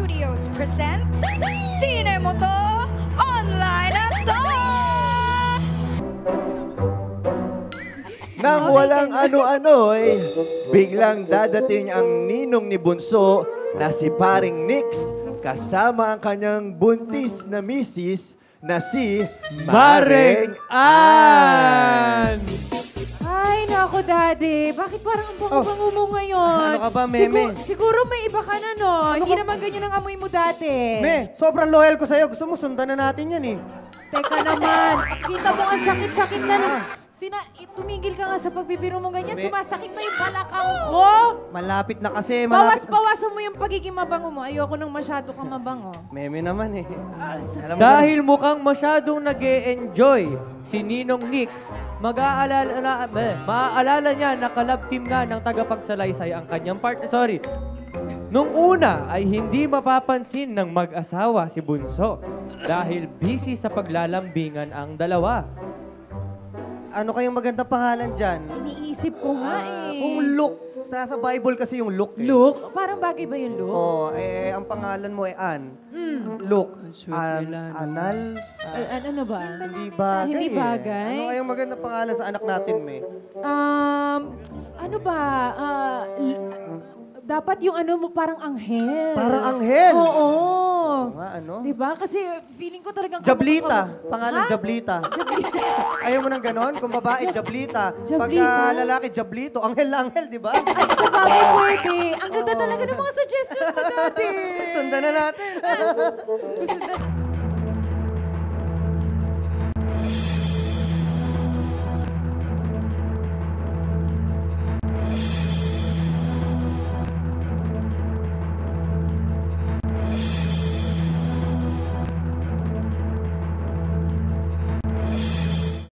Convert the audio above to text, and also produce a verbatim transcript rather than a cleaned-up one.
Studios present Sine Mo To Online na To! Nang walang ano-ano ay biglang dadating ang ninong ni Bunso na si Paring Nix kasama ang kanyang buntis na misis na si Maring Ann. Ay, naku, Daddy. Bakit parang ang bango-bango mo ngayon? Ano ka ba, Meme? Siguro, siguro may iba ka na, no? Hindi naman ganyan ang amoy mo dati. Me, sobrang loyal ko sa'yo. Gusto mo, sundan na natin yan eh. Teka naman. Kita mo ang sakit-sakit na. Sina, tumigil ka nga sa pagbibiro mo ganyan. Me- Sumasakit na yung balakang ko. Malapit na kasi. Malapit na. Bawas-bawasan mo yung pagiging mabango mo. Ayoko nang masyado kang mabango. Meme naman eh. Alam mo Dahil mukhang masyadong nag-e-enjoy si Ninong Nix, mag-aalala, eh, maaalala niya na kalab team nga ng tagapagsalaysay ang kanyang partner. Sorry. Nung una ay hindi mapapansin ng mag-asawa si Bunso dahil busy sa paglalambingan ang dalawa. Ano kayang magandang pangalan dyan? Iniisip ko nga eh. Kung Luke. Nasa Bible kasi yung Luke eh. Luke? Parang bagay ba yung Luke? Oo, eh, ang pangalan mo ay Ann. Mm. Luke. sweet An nila, no? Anal. Ay, an- ano ba? Hindi bagay Hindi eh. bagay? Ano kayang magandang pangalan sa anak natin, Me? Um, ano ba? Ah, l- dapat yung ano mo parang anghel. Parang anghel? Oo. Oo nga, ano? Diba? Kasi feeling ko talagang... Jablita. kamukha- Pangalan Ha? Jablita. Ayaw mo ng ganon? Kung babae, Jablita. Pag Jablita? ah, lalaki, Jablito. Anghel na anghel, di ba? Ay, sa bagay pwede. Ang ganda talaga ng mga suggestions mo dati. Sundan na natin. Gusto na-